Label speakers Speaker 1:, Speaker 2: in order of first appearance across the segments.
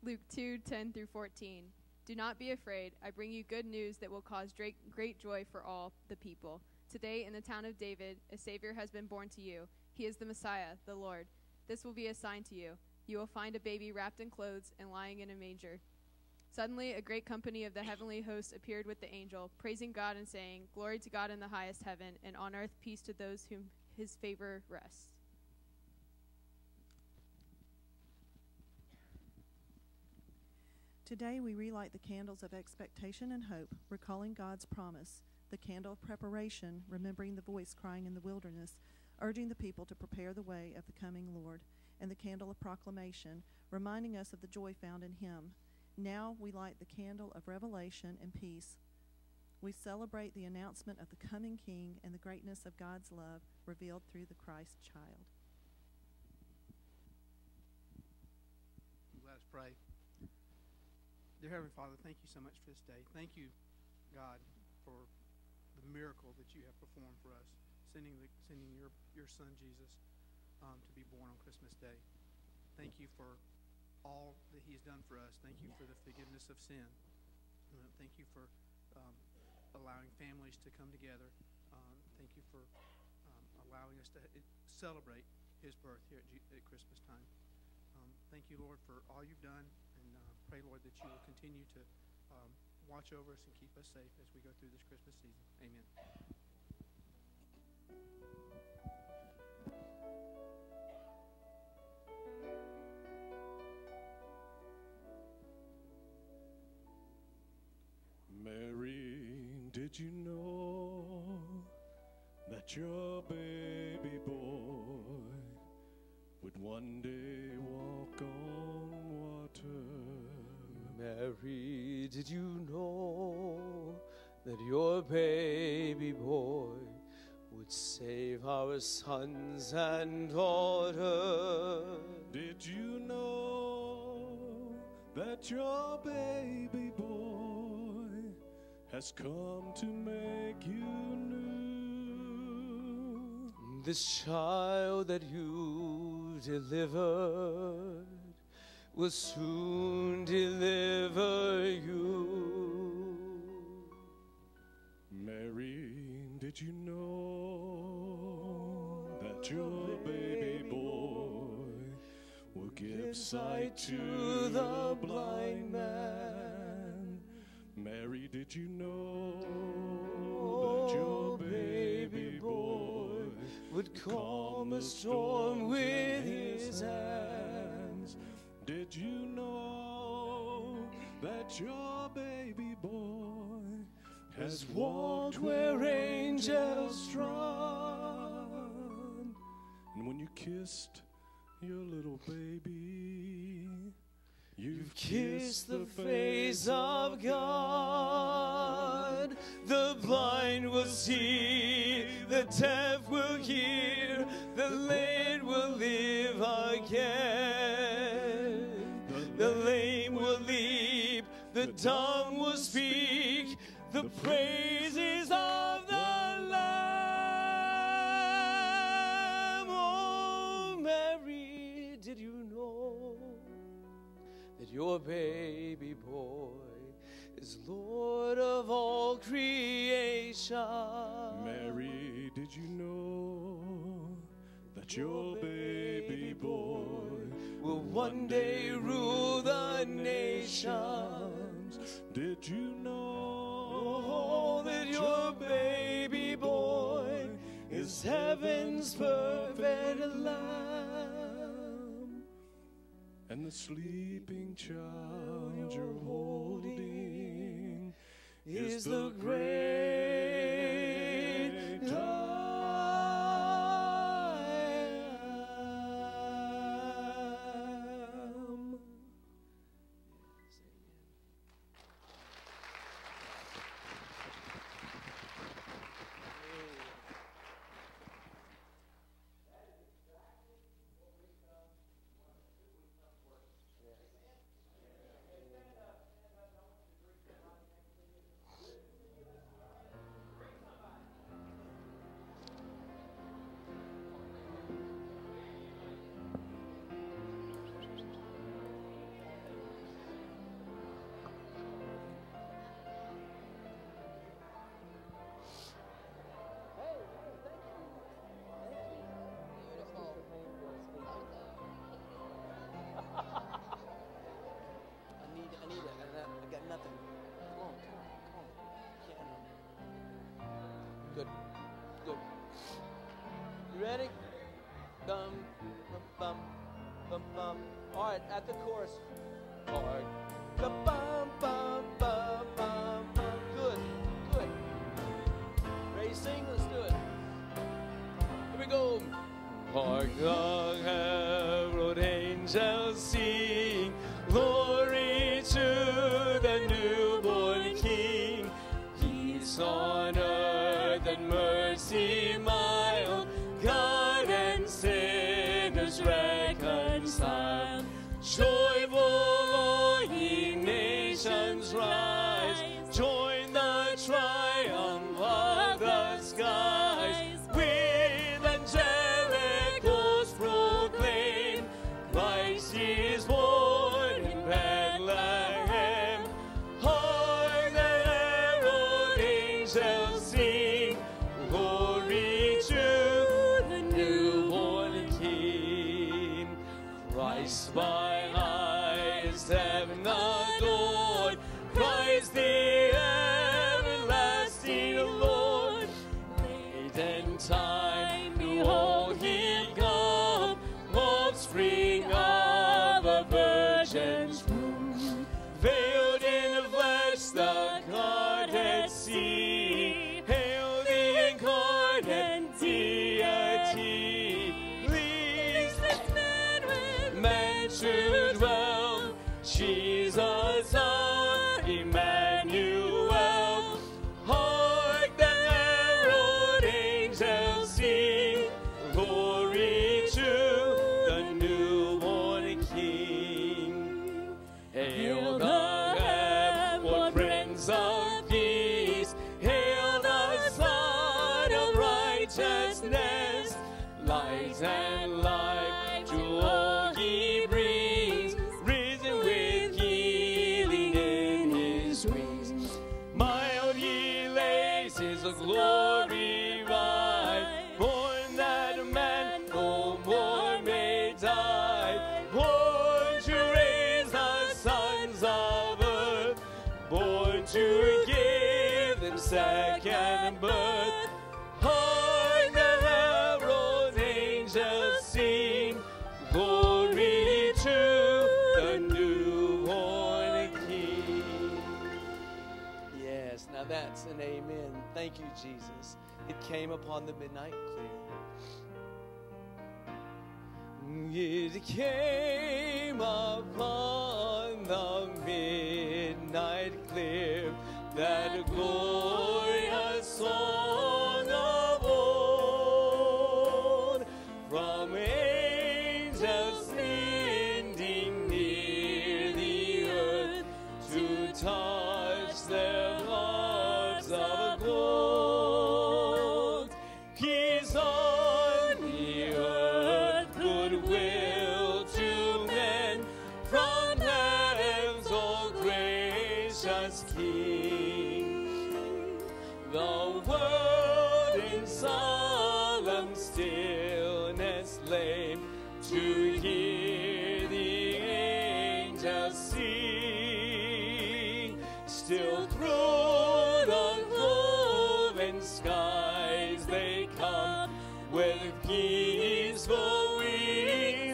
Speaker 1: Luke 2:10 through 14. Do not be afraid. I bring you good news that will cause great joy for all the people. Today in the town of David, a Savior has been born to you. He is the Messiah, the Lord. This will be a sign to you. You will find a baby wrapped in clothes and lying in a manger. Suddenly, a great company of the heavenly hosts appeared with the angel, praising God and saying, Glory to God in the highest heaven, and on earth peace to those whom his favor rests.
Speaker 2: Today we relight the candles of expectation and hope, recalling God's promise, the candle of preparation, remembering the voice crying in the wilderness, urging the people to prepare the way of the coming Lord, and the candle of proclamation, reminding us of the joy found in him. Now we light the candle of revelation and peace. We celebrate the announcement of the coming King and the greatness of God's love revealed through the Christ child.
Speaker 3: Let us pray. Dear Heavenly Father, thank you so much for this day. Thank you, God, for the miracle that you have performed for us, sending your Son Jesus to be born on Christmas Day. Thank you for all that he has done for us. Thank you for the forgiveness of sin. Thank you for allowing families to come together. Thank you for allowing us to celebrate his birth here at Christmas time. Thank you, Lord, for all you've done, and pray, Lord, that you will continue to watch over us and keep us safe as we go through this Christmas season. Amen.
Speaker 4: Mary, did you know that your baby boy would one day walk on water?
Speaker 5: Mary, did you know that your baby boy would save our sons and daughters?
Speaker 4: Did you know that your baby boy has come to make you new?
Speaker 5: This child that you delivered will soon deliver you.
Speaker 4: Mary, did you know that your baby boy will give sight to the blind man? Mary, did you know that your baby boy
Speaker 5: would calm a storm with his hands?
Speaker 4: Did you know that your baby boy has walked where angels trod? And when you kissed your little baby, you've kissed the face of God.
Speaker 5: The blind will see, the deaf will hear, the lame will live again. The lame will leap, the dumb will speak, the praises of the Lamb. Oh, Mary, did you know that your baby boy is Lord of all creation?
Speaker 4: Mary, did you know that your baby boy
Speaker 5: will one day rule the nations?
Speaker 4: Did you
Speaker 5: know that your baby boy is heaven's perfect Lamb?
Speaker 4: And the sleeping child you're holding is the great I am.
Speaker 5: Good. Good. You ready? Bum, bum, bum, bum, bum. All right, at the chorus. Hard. Bum, bum, bum, bum, bum. Good. Good. Ready to sing? Let's do it. Here we go. Hark the herald angels sing, glory to the newborn King. Peace on earth and mercy mild, God and sinners reconciled. Joyful all ye nations rise, join the triumph of the skies. With angelic hosts proclaim, Christ is born in Bethlehem. Hark the herald angels sing, glory to the newborn King. Christ by highest heaven adored, Christ the everlasting Lord. Late in time, behold Him come, offspring of a virgin's womb. Veiled in flesh, the Godhead see. Hail the incarnate deity. Leads this man with man to dwell. Jesus our Emmanuel. Hark the herald angels sing, glory to the newborn King. Hail the heavenward Prince of Peace, hail the Son of Righteousness. Light and life to all He brings, risen with healing in His wings. Mild He lays His glory rise, born that man no more may die, born to raise the sons of earth, born to give them second birth. Hark the herald angels sing, glory to the newborn King. Yes, now that's an amen. Thank you, Jesus. It came upon the midnight clear. It came upon the midnight clear, that glorious song of old, from angels ascending near the earth to touch their hearts of gold. Peace on the earth, goodwill to men, from heaven's all gracious King. The world in solemn stillness lay, to hear the angels sing. Still through the cloven skies they come, with peaceful wings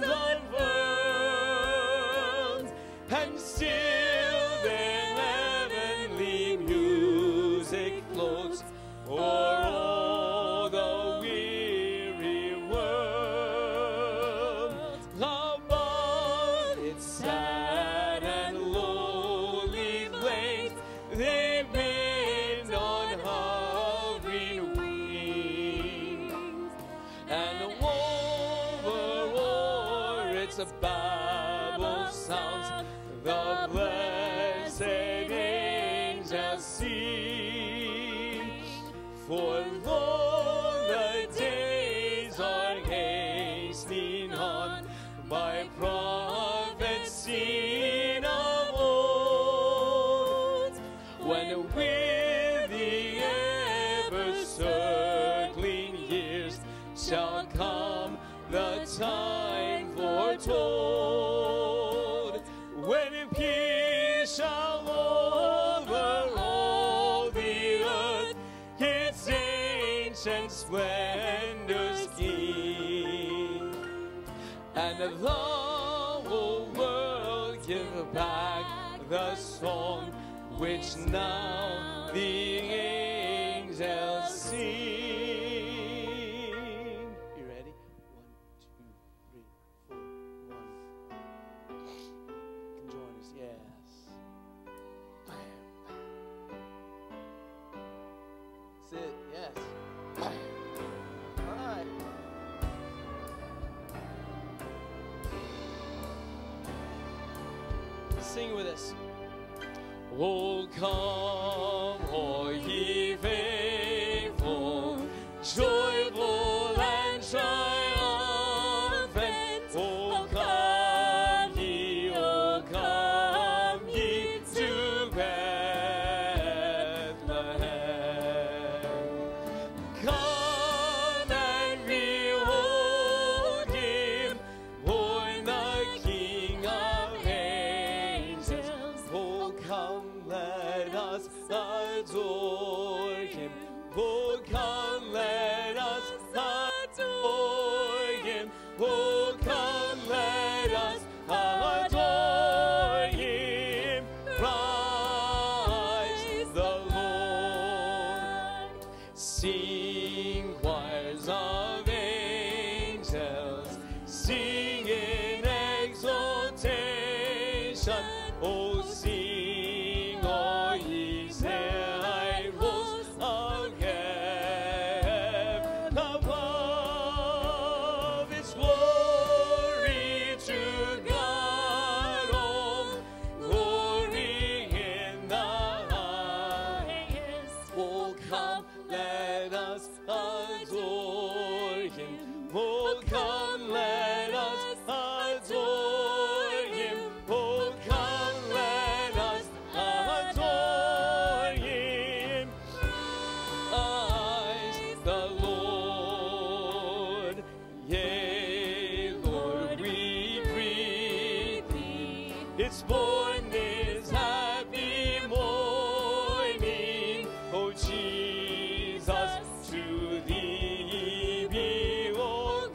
Speaker 5: unfurled, and still their heavenly music floats o'er all the weary world. Above its sad and lowly flames, they bend on hovering wings, and over its Babel sounds the blessed angels sing. For lo, the days are hastening on, by prophets seen of old, when with the ever-circling years shall come the time foretold, when peace shall over all the earth its and splendor's King. And the whole world give back the song which now the angels sing. You ready? 1, 2, 3, 4, 1. You can join us, yes. That's it, yes. All right. Sing with us. Oh, come, all ye faithful, joyful and triumphant. Oh, come ye to Bethlehem. Come and behold him, born the King of angels. Oh, come, let us adore him. Oh, come, let us adore him. Oh, come, let us adore him. Praise the Lord. Sing, choirs of angels, sing in exaltation. Oh, sing, all ye saints of heaven above. It's glory to God, oh, glory in the highest. Oh, come, let us adore him. Oh, come, let us adore him. Oh, come, let us adore him. Praise the Lord. Yea, Lord, we greet thee. It's born this happy morning. Oh, Jesus, to thee be all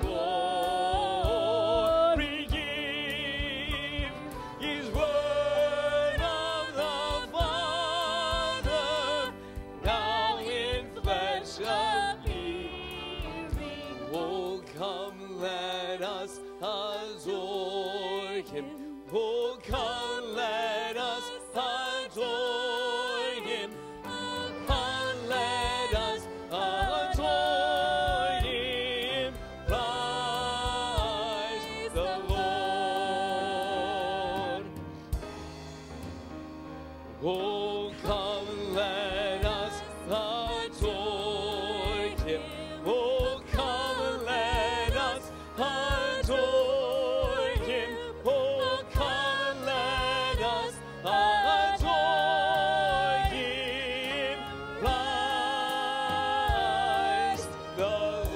Speaker 5: glory. Give his word of the Father, now in flesh appearing. Oh, come, let us adore him. Oh, come, let us adore him. Come, let us adore him. Praise the Lord. Oh, come, let us adore him. Oh, come, let us adore him. Oh, come, let us adore him. Praise the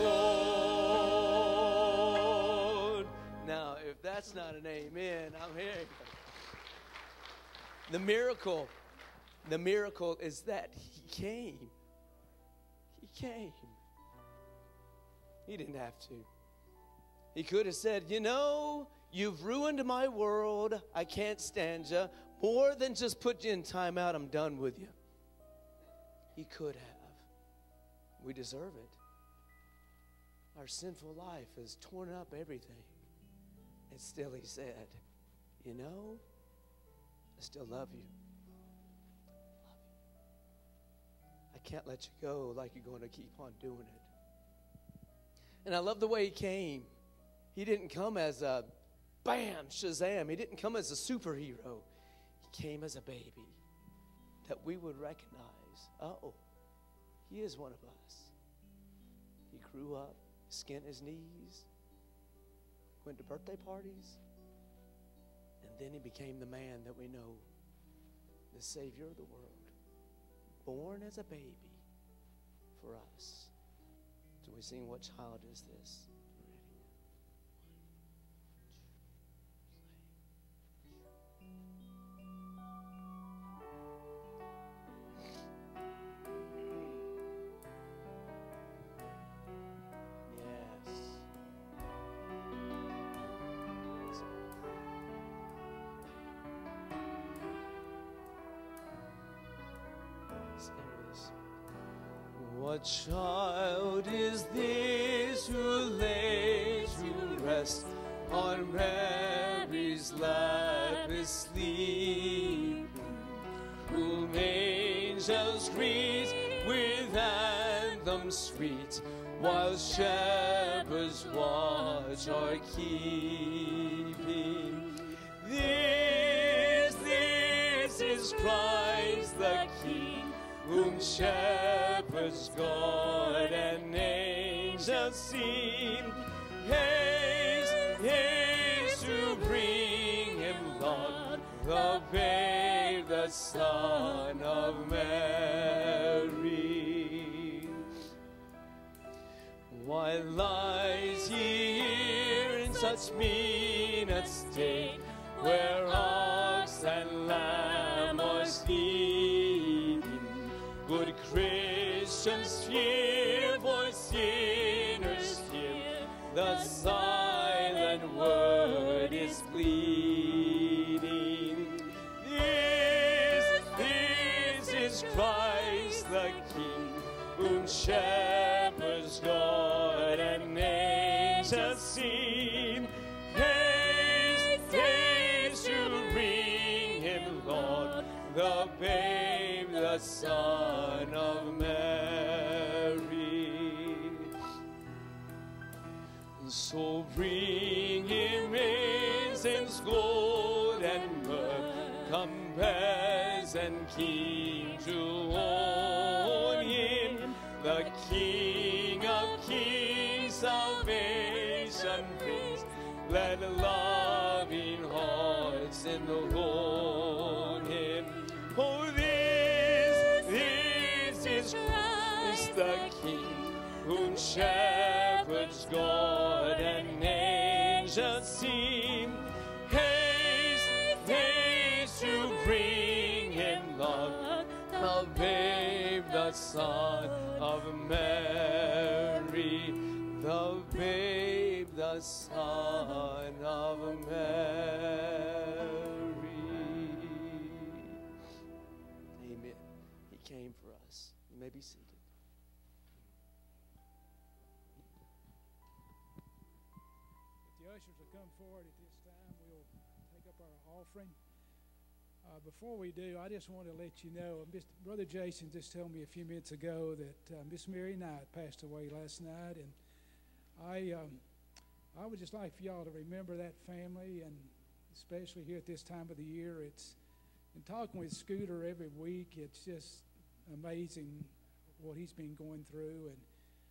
Speaker 5: Lord. Now, if that's not an amen, I'm here. The miracle is that he came. He came. He didn't have to. He could have said, you know, you've ruined my world. I can't stand you. More than just put you in timeout, I'm done with you. He could have. We deserve it. Our sinful life has torn up everything. And still he said, you know, I still love you. I can't let you go like you're going to keep on doing it. And I love the way he came. He didn't come as a bam, Shazam. He didn't come as a superhero. He came as a baby that we would recognize. Oh, he is one of us. He grew up, skinned his knees, went to birthday parties, and then he became the man that we know, the Savior of the world, born as a baby for us. So we sing, what child is this? What child is this who lays to rest on Mary's lap is sleeping, whom angels greet with anthems sweet, while shepherds watch are keeping? This is Christ the King, whom shepherds guard and angels sing. Haste, haste to bring him, Lord, the babe, the Son of Mary. Why lies he here in such mean estate, where ox and lamb are sleeping? Good Christians fear, for sinners hear, the silent word is pleading. This is Christ the King, whom shepherds guard and angels sing. Haste, haste to bring him, Lord, the babe, the Son of Mary. So bring him incense, gold, and myrrh, come peasant king to own him, the King of kings, salvation brings. Let loving hearts enroll him. Oh, this is Christ the King, whom shepherds guard and angels sing. Haste, haste to bring him, Lord, the babe, the Son of Mary, the babe, the Son of Mary. Amen. He came for us. You may be seated.
Speaker 6: If the ushers will come forward at this time, we'll take up our offering. Before we do, I just want to let you know, Brother Jason just told me a few minutes ago that Miss Mary Knight passed away last night, and I would just like for y'all to remember that family, and especially here at this time of the year. It's in talking with Scooter every week, it's just amazing what he's been going through, and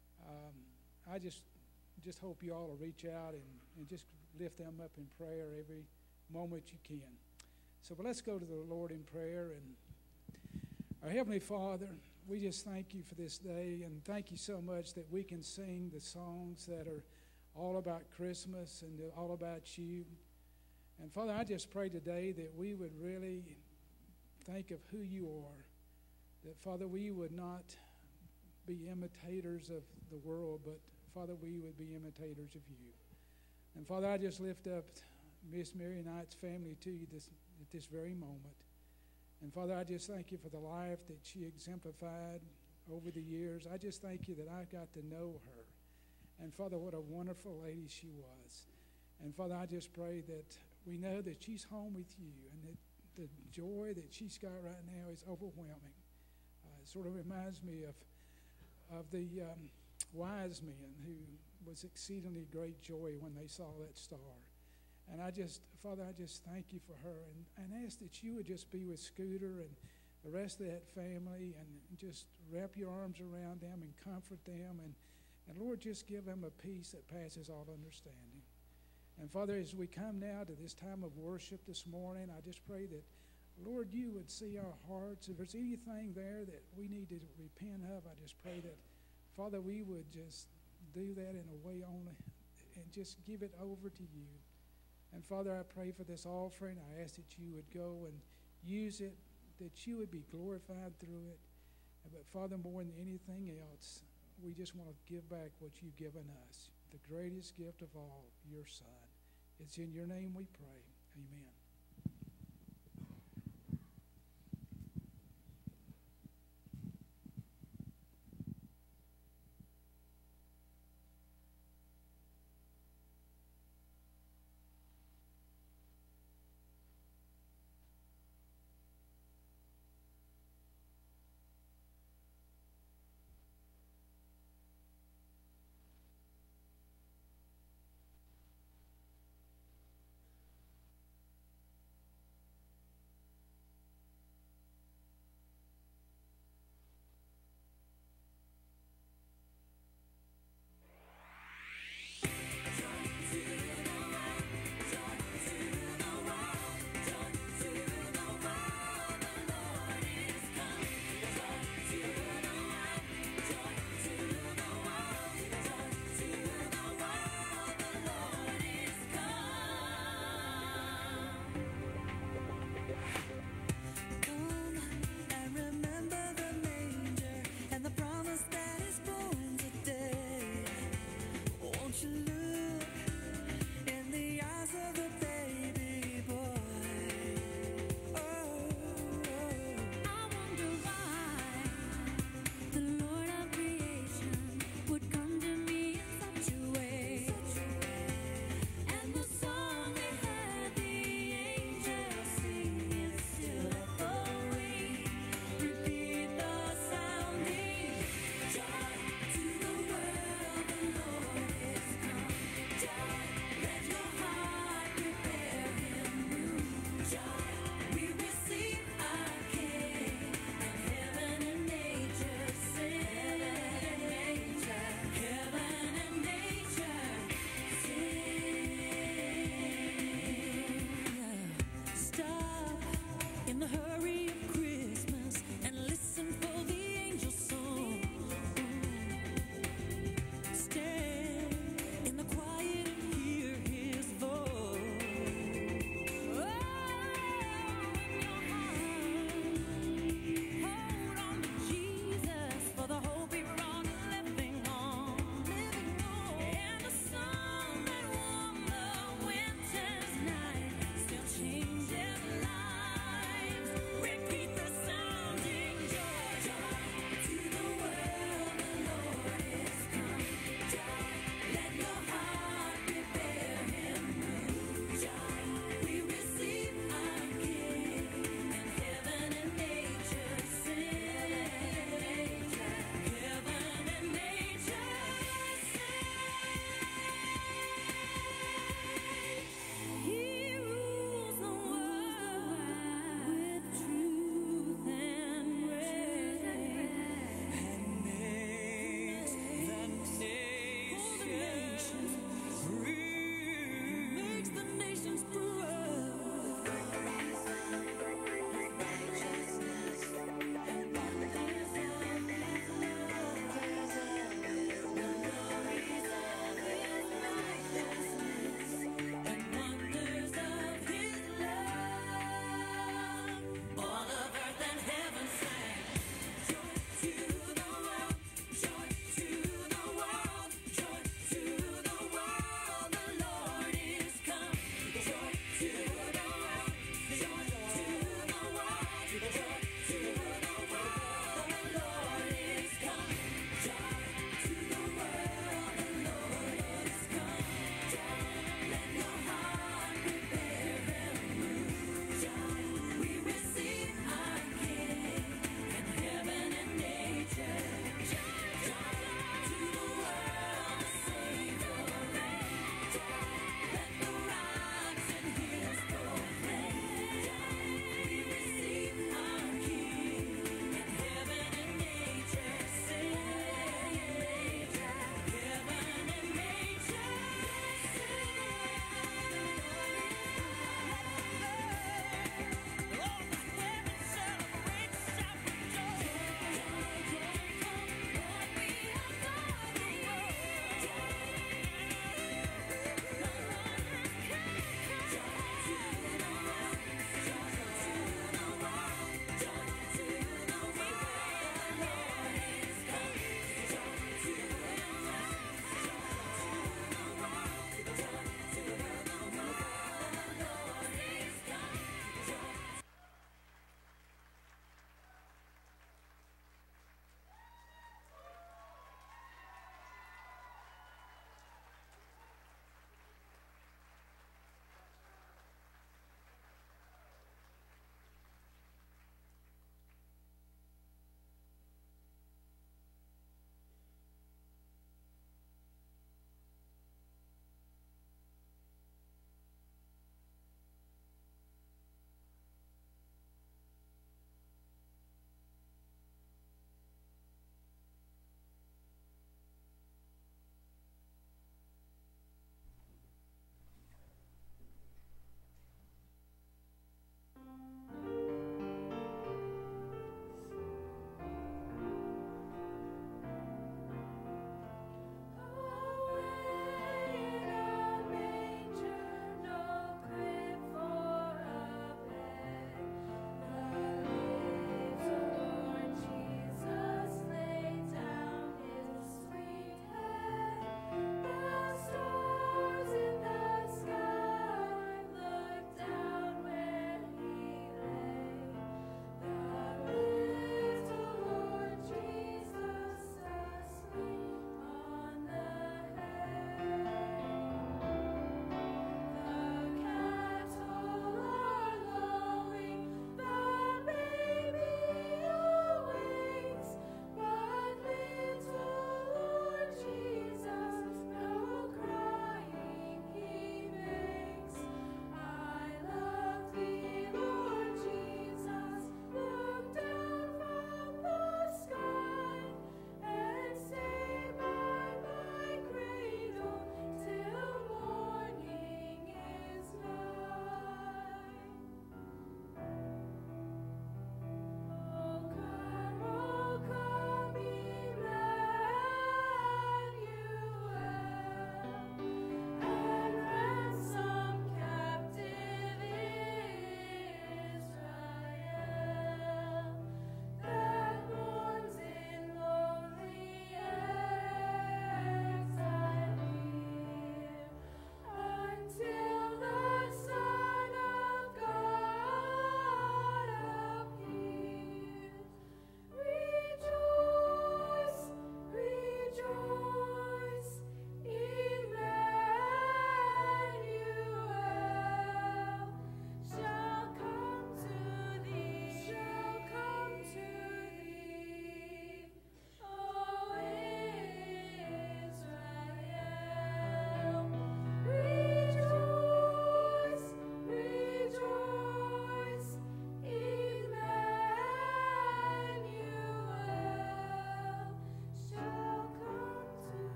Speaker 6: I just hope you all will reach out and just lift them up in prayer every moment you can. So, but let's go to the Lord in prayer. And our Heavenly Father, we just thank you for this day, and thank you so much that we can sing the songs that are all about Christmas and all about you. And Father, I just pray today that we would really think of who you are, that Father, we would not be imitators of the world, but Father, we would be imitators of you. And Father, I just lift up Miss Mary Knight's family to you at this very moment. And Father, I just thank you for the life that she exemplified over the years. I just thank you that I got to know her. And Father, what a wonderful lady she was. And Father, I just pray that we know that she's home with you, and that the joy that she's got right now is overwhelming. It sort of reminds me of the wise men who was exceedingly great joy when they saw that star. And Father, I just thank you for her, and ask that you would just be with Scooter and the rest of that family, and just wrap your arms around them and comfort them, and Lord, just give them a peace that passes all understanding. And Father, as we come now to this time of worship this morning, I just pray that, Lord, you would see our hearts. If there's anything there that we need to repent of, I just pray that, Father, we would just do that in a way only, and just give it over to you. And Father, I pray for this offering. I ask that you would go and use it, that you would be glorified through it. But Father, more than anything else, we just want to give back what you've given us, the greatest gift of all, your Son. It's in your name we pray. Amen.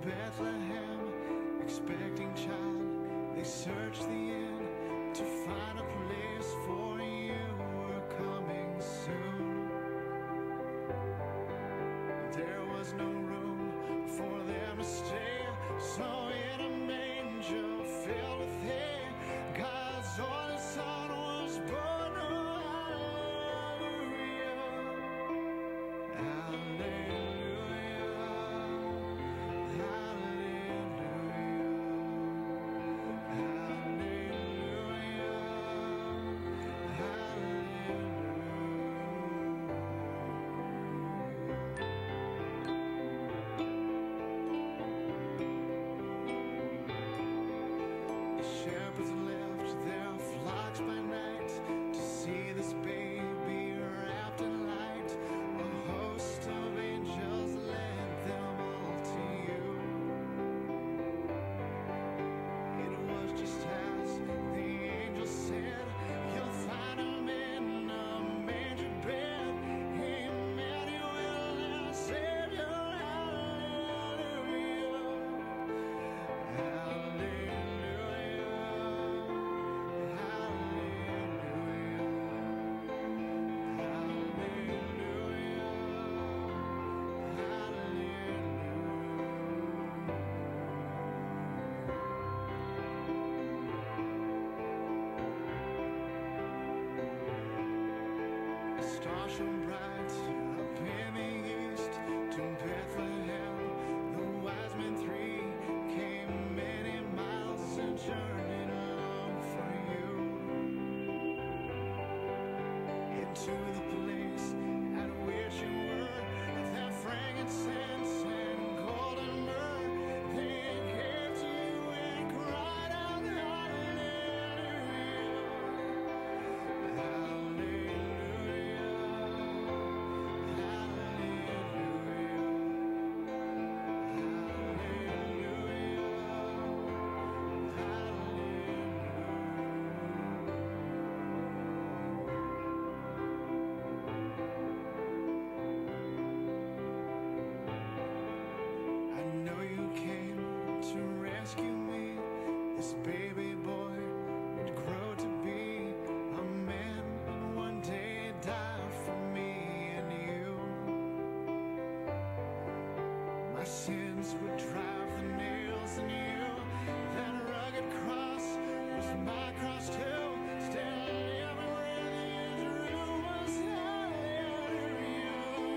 Speaker 7: Bethlehem, expecting child, they searched the inn to find a place for you were coming soon. There was no room for them to stay, so in a manger filled with hay, God's only son was born. Oh, hallelujah, hallelujah, The shepherds left their flocks by night to see this baby wrapped in light. A host of angels led them all to you. It was just as the angel said, you'll find him in a manger bed. Emmanuel, our Savior, hallelujah, hallelujah, A star shone bright up in the east to Bethlehem. The wise men three came many miles and journeyed along for you into the place at which you were. That frankincense and golden myrrh they gave to you and cried out, hallelujah, hallelujah, I know you came to rescue me. This baby boy would grow to be a man and one day die for me and you. My sins would drive the nails in you. That rugged cross was my cross too. Still everywhere the injury was, hallelujah,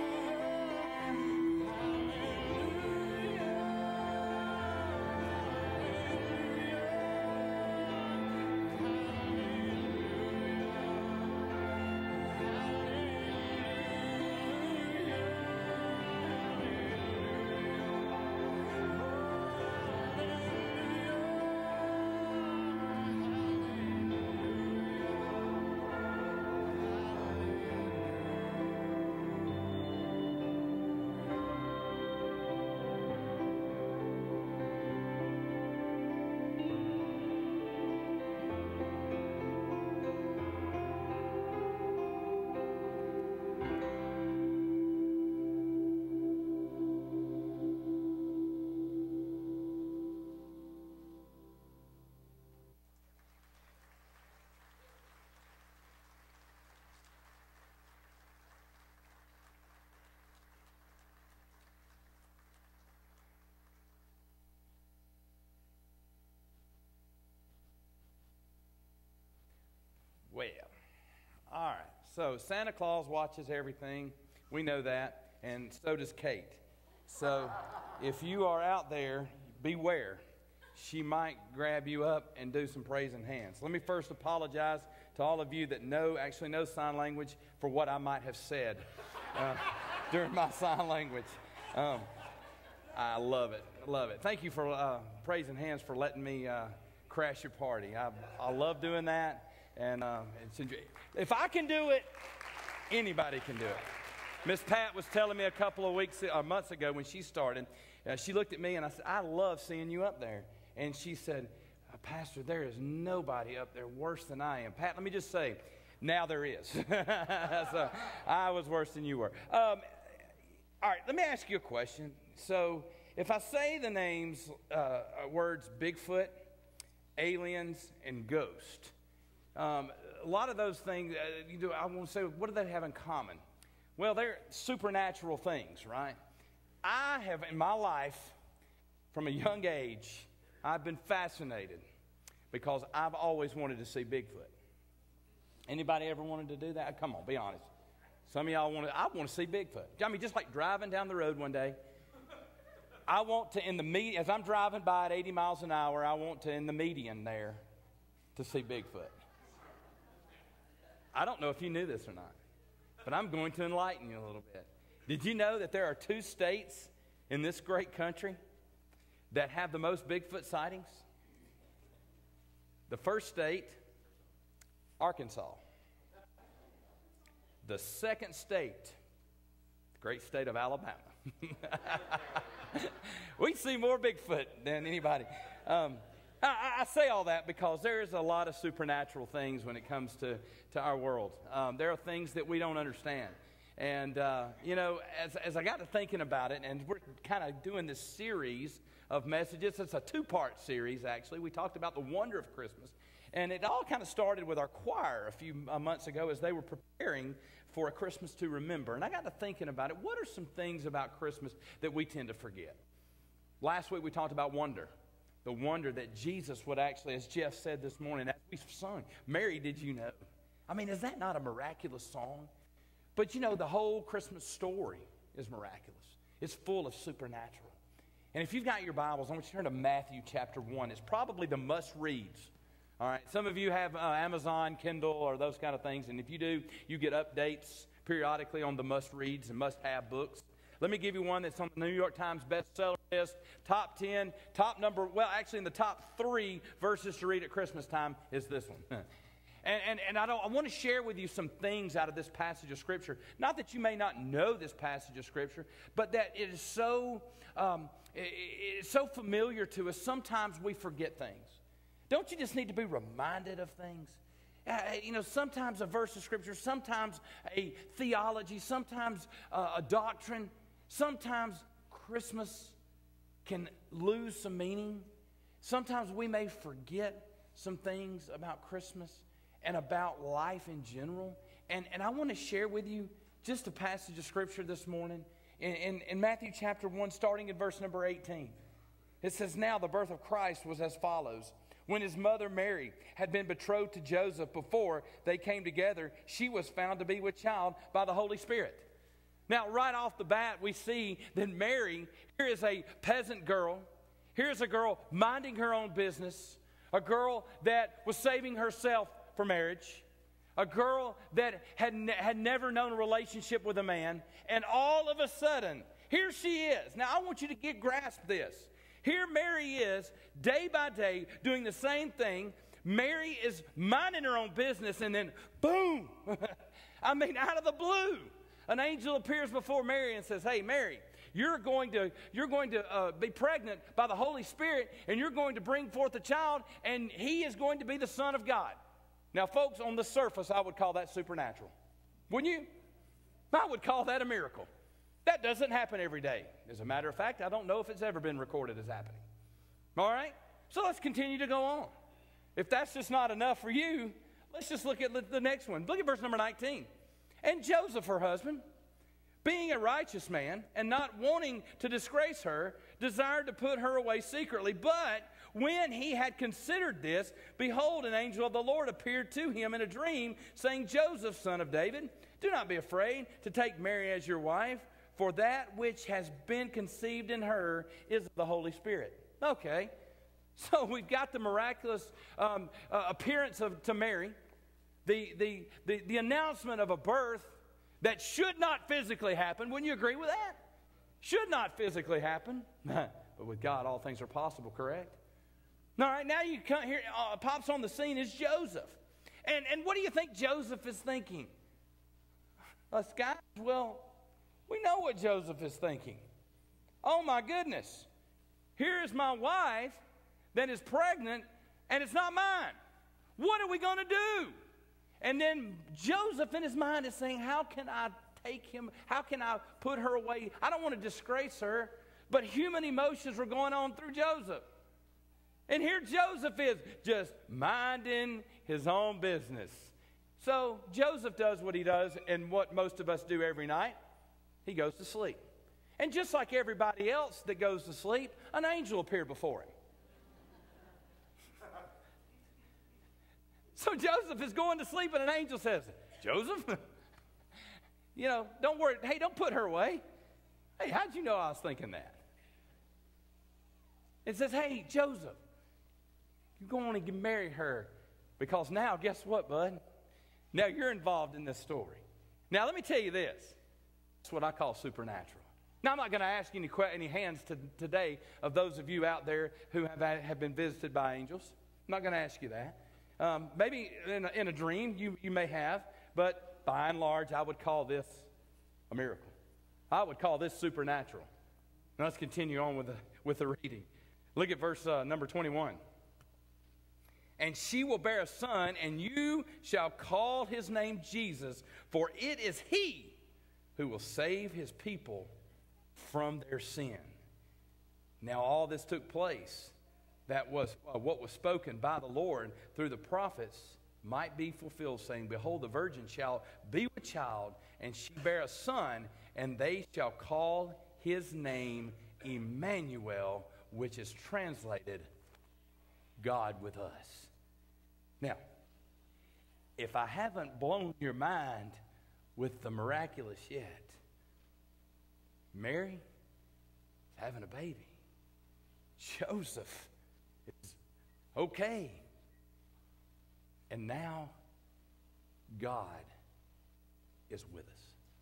Speaker 8: Well, all right. So Santa Claus watches everything. We know that. And so does Kate. So if you are out there, beware. She might grab you up and do some praising hands. Let me first apologize to all of you that actually know sign language for what I might have said during my sign language. I love it. Love it. Thank you for praising hands for letting me crash your party. I love doing that. And if I can do it, anybody can do it. Miss Pat was telling me a couple of months ago when she started, she looked at me and I said, I love seeing you up there. And she said, Pastor, there is nobody up there worse than I am. Pat, let me just say, now there is. So I was worse than you were. All right, let me ask you a question. So if I say the names, words Bigfoot, aliens, and ghost, a lot of those things, I want to say, what do they have in common? Well, they're supernatural things, right? I have, in my life, from a young age, I've been fascinated because I've always wanted to see Bigfoot. Anybody ever wanted to do that? Come on, be honest. Some of y'all I want to see Bigfoot. I mean, just like driving down the road one day, I want to, as I'm driving by at 80 miles an hour, I want to, in the median there, to see Bigfoot. I don't know if you knew this or not, but I'm going to enlighten you a little bit. Did you know that there are 2 states in this great country that have the most Bigfoot sightings? The first state, Arkansas. The second state, the great state of Alabama. We see more Bigfoot than anybody. I say all that because there is a lot of supernatural things when it comes to our world. There are things that we don't understand. And, as I got to thinking about it, and we're kind of doing this series of messages. It's a 2-part series, actually. We talked about the wonder of Christmas. And it all kind of started with our choir a few months ago as they were preparing for A Christmas to Remember. And I got to thinking about it. What are some things about Christmas that we tend to forget? Last week we talked about wonder. The wonder that Jesus would actually, as Jeff said this morning, as we sung, Mary, did you know? I mean, is that not a miraculous song? But the whole Christmas story is miraculous. It's full of supernatural. And if you've got your Bibles, I want you to turn to Matthew chapter 1. It's probably the must-reads. All right, some of you have Amazon, Kindle, or those kind of things. And if you do, you get updates periodically on the must-reads and must-have books. Let me give you one that's on the New York Times bestseller list. Top 10, in the top 3 verses to read at Christmas time is this one. And I want to share with you some things out of this passage of Scripture. Not that you may not know this passage of Scripture, but that it is so familiar to us, sometimes we forget things. Don't you just need to be reminded of things? Sometimes a verse of Scripture, sometimes a theology, sometimes a doctrine, sometimes Christmas can lose some meaning. Sometimes we may forget some things about Christmas and about life in general. And I want to share with you just a passage of Scripture this morning in Matthew chapter 1, starting in verse number 18. It says, "Now the birth of Christ was as follows. When his mother Mary had been betrothed to Joseph before they came together, she was found to be with child by the Holy Spirit." Now, right off the bat, we see that Mary, here is a peasant girl. Here's a girl minding her own business, a girl that was saving herself for marriage, a girl that had never known a relationship with a man, and all of a sudden, here she is. Now, I want you to grasp this. Here Mary is, day by day, doing the same thing. Mary is minding her own business, and then, boom! Out of the blue, an angel appears before Mary and says, "Hey, Mary, you're going to be pregnant by the Holy Spirit, and you're going to bring forth a child, and he is going to be the Son of God." Now, folks, on the surface, I would call that supernatural. Wouldn't you? I would call that a miracle. That doesn't happen every day. As a matter of fact, I don't know if it's ever been recorded as happening. All right? So let's continue to go on. If that's just not enough for you, let's just look at the next one. Look at verse number 19. "And Joseph, her husband, being a righteous man and not wanting to disgrace her, desired to put her away secretly. But when he had considered this, behold, an angel of the Lord appeared to him in a dream, saying, 'Joseph, son of David, do not be afraid to take Mary as your wife, for that which has been conceived in her is the Holy Spirit.'" Okay, so we've got the miraculous appearance to Mary, the announcement of a birth that should not physically happen. Wouldn't you agree with that? Should not physically happen. But with God, all things are possible, correct? All right, now you come here, pops on the scene is Joseph. And what do you think Joseph is thinking? Us guys, well, we know what Joseph is thinking. Oh my goodness, here is my wife that is pregnant and it's not mine. What are we going to do? And then Joseph in his mind is saying, how can I take him? How can I put her away? I don't want to disgrace her. But human emotions were going on through Joseph. And here Joseph is just minding his own business. So Joseph does what he does and what most of us do every night. He goes to sleep. And just like everybody else that goes to sleep, an angel appeared before him. So Joseph is going to sleep and an angel says, Joseph, don't worry. Hey, don't put her away. Hey, how'd you know I was thinking that? It says, hey, Joseph, you go on and marry her because now, guess what, bud? Now you're involved in this story. Now let me tell you this. It's what I call supernatural. Now I'm not going to ask any hands today of those of you out there who have been visited by angels. I'm not going to ask you that. Maybe in a dream you may have, but by and large I would call this a miracle. I would call this supernatural. Now let's continue on with the reading. Look at verse number 21. And she will bear a son, and you shall call his name Jesus, for it is he who will save his people from their sin. Now all this took place. That was what was spoken by the Lord through the prophets might be fulfilled, saying, behold, the virgin shall be with child, and she bear a son, and they shall call his name Emmanuel, which is translated God with us. Now, if I haven't blown your mind with the miraculous yet, Mary is having a baby. Joseph is okay. And now God is with us.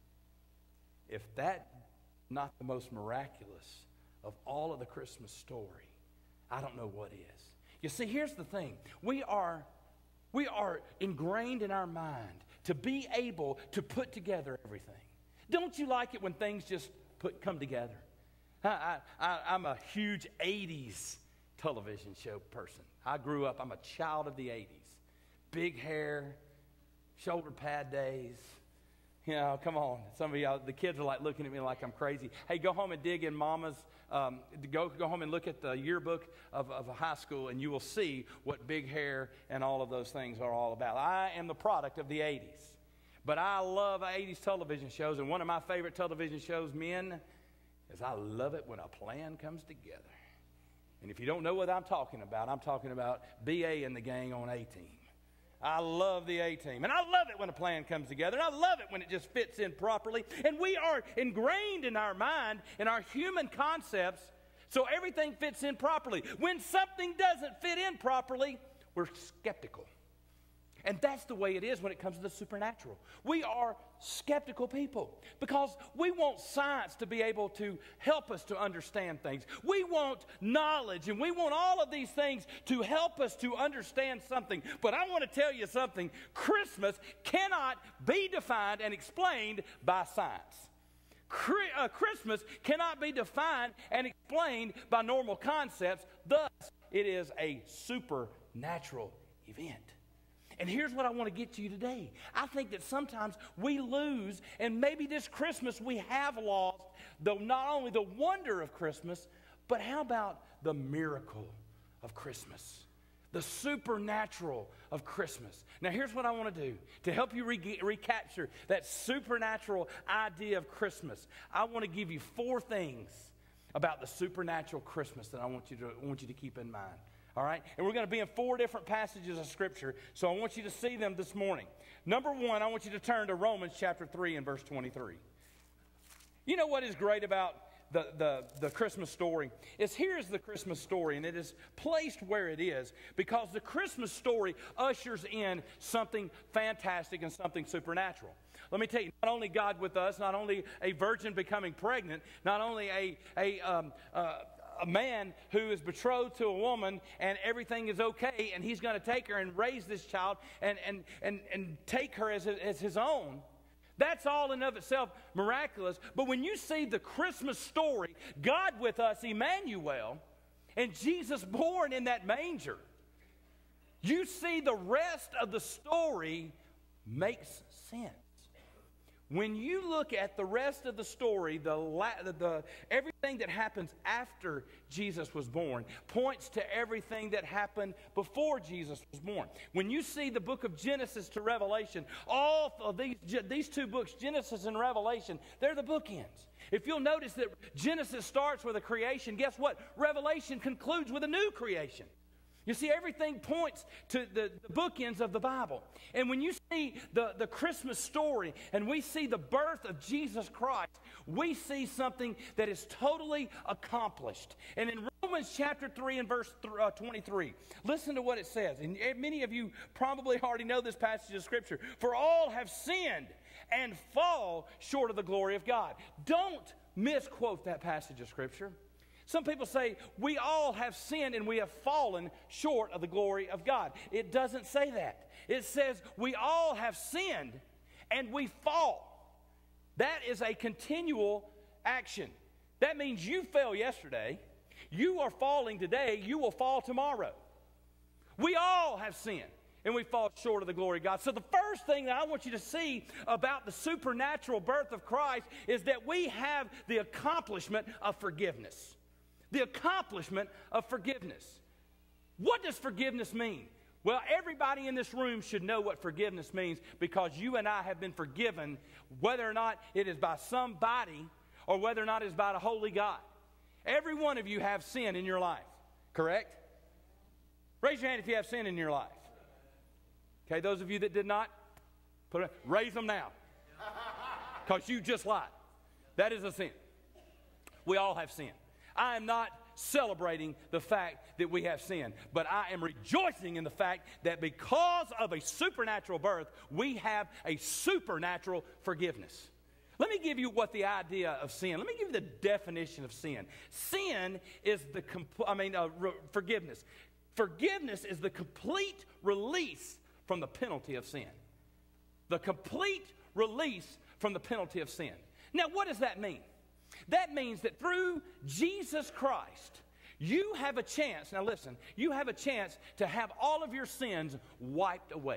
Speaker 8: If that's not the most miraculous of all of the Christmas story, I don't know what is. You see, here's the thing. We are ingrained in our mind to be able to put together everything. Don't you like it when things just come together? I'm a huge 80s television show person. I'm a child of the 80s. Big hair, shoulder pad days. Come on. Some of y'all, the kids are like looking at me like I'm crazy. Hey, go home and dig in Mama's, go home and look at the yearbook of a high school, and you will see what big hair and all of those things are all about. I am the product of the 80s. But I love 80s television shows, and one of my favorite television shows, men, is I love it when a plan comes together. And if you don't know what I'm talking about B.A. and the gang on A-Team. I love the A-Team. And I love it when a plan comes together. And I love it when it just fits in properly. And we are ingrained in our mind, in our human concepts, so everything fits in properly. When something doesn't fit in properly, we're skeptical. And that's the way it is when it comes to the supernatural. We are skeptical people because we want science to be able to help us to understand things. We want knowledge, and we want all of these things to help us to understand something. But I want to tell you something. Christmas cannot be defined and explained by science. Christmas cannot be defined and explained by normal concepts. Thus, it is a supernatural event. And here's what I want to get to you today. I think that sometimes we lose, and maybe this Christmas we have lost, not only the wonder of Christmas, but how about the miracle of Christmas? The supernatural of Christmas. Now here's what I want to do. To help you recapture that supernatural idea of Christmas, I want to give you 4 things about the supernatural Christmas that I want you to keep in mind. All right? And we're going to be in 4 different passages of Scripture, so I want you to see them this morning. Number 1, I want you to turn to Romans chapter 3 and verse 23. You know what is great about the Christmas story? Here's the Christmas story, and it is placed where it is because the Christmas story ushers in something fantastic and something supernatural. Let me tell you, not only God with us, not only a virgin becoming pregnant, not only a man who is betrothed to a woman and everything is okay and he's going to take her and raise this child and take her as his own. That's all in of itself miraculous. But when you see the Christmas story, God with us, Emmanuel, and Jesus born in that manger, you see the rest of the story makes sense. When you look at the rest of the story, everything that happens after Jesus was born points to everything that happened before Jesus was born. When you see the book of Genesis to Revelation, all of these two books, Genesis and Revelation, they're the bookends. If you'll notice that Genesis starts with a creation, guess what? Revelation concludes with a new creation. You see, everything points to the bookends of the Bible. And when you see the Christmas story and we see the birth of Jesus Christ, we see something that is totally accomplished. And in Romans chapter 3 and verse 23, listen to what it says. And many of you probably already know this passage of Scripture. For all have sinned and fall short of the glory of God. Don't misquote that passage of Scripture. Some people say, we all have sinned and we have fallen short of the glory of God. It doesn't say that. It says we all have sinned and we fall. That is a continual action. That means you fell yesterday, you are falling today, you will fall tomorrow. We all have sinned and we fall short of the glory of God. So the first thing that I want you to see about the supernatural birth of Christ is that we have the accomplishment of forgiveness. The accomplishment of forgiveness. What does forgiveness mean? Well, everybody in this room should know what forgiveness means because you and I have been forgiven, whether or not it is by somebody or whether or not it is by the holy God. Every one of you have sin in your life, correct? Raise your hand if you have sin in your life. Okay, those of you that did not, raise them now because you just lied. That is a sin. We all have sin. I am not celebrating the fact that we have sin, but I am rejoicing in the fact that because of a supernatural birth, we have a supernatural forgiveness. Let me give you what the idea of sin. Let me give you the definition of sin. Sin is forgiveness. Forgiveness is the complete release from the penalty of sin. The complete release from the penalty of sin. Now, what does that mean? That means that through Jesus Christ, you have a chance, now listen, you have a chance to have all of your sins wiped away.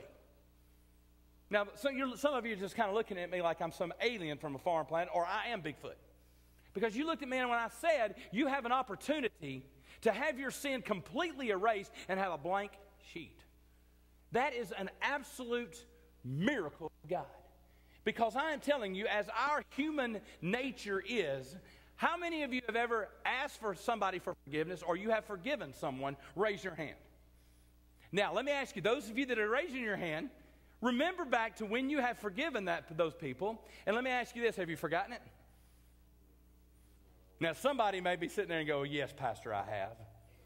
Speaker 8: Now, some of you are just kind of looking at me like I'm some alien from a foreign planet, or I am Bigfoot. Because you looked at me and when I said you have an opportunity to have your sin completely erased and have a blank sheet. That is an absolute miracle of God. Because I am telling you, as our human nature is, how many of you have ever asked for somebody for forgiveness or you have forgiven someone? Raise your hand. Now, let me ask you, those of you that are raising your hand, remember back to when you have forgiven those people. And let me ask you this, have you forgotten it? Now, somebody may be sitting there and go, yes, Pastor, I have.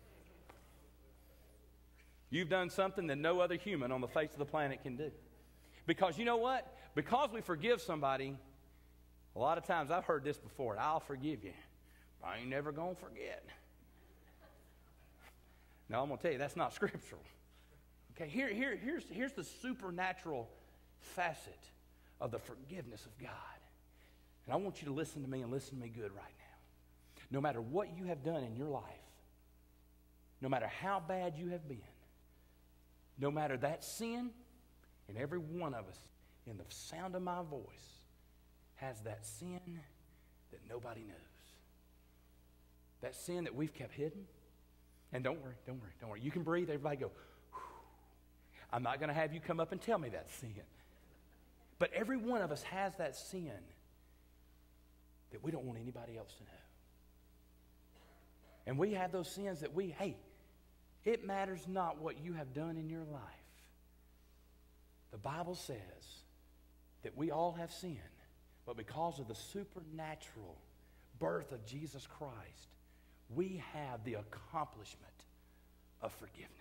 Speaker 8: You've done something that no other human on the face of the planet can do. Because you know what? Because we forgive somebody, a lot of times I've heard this before, I'll forgive you. I ain't never going to forget. Now, I'm going to tell you, that's not scriptural. Okay, here's the supernatural facet of the forgiveness of God. And I want you to listen to me and listen to me good right now. No matter what you have done in your life, no matter how bad you have been, no matter that sin, and every one of us, in the sound of my voice, has that sin that nobody knows. That sin that we've kept hidden. And don't worry. You can breathe. Everybody go, whew. I'm not going to have you come up and tell me that sin. But every one of us has that sin that we don't want anybody else to know. And we have those sins that it matters not what you have done in your life. The Bible says that we all have sinned, but because of the supernatural birth of Jesus Christ, we have the accomplishment of forgiveness.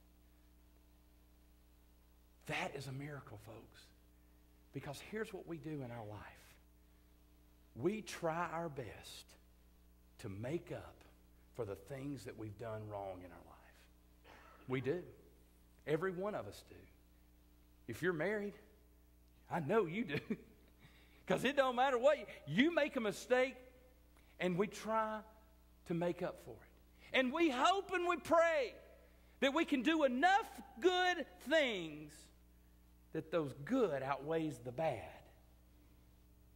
Speaker 8: That is a miracle, folks, because here's what we do in our life. We try our best to make up for the things that we've done wrong in our life. We do. Every one of us do. If you're married, I know you do. Because it don't matter what. You make a mistake, and we try to make up for it. And we hope and we pray that we can do enough good things that those good outweighs the bad.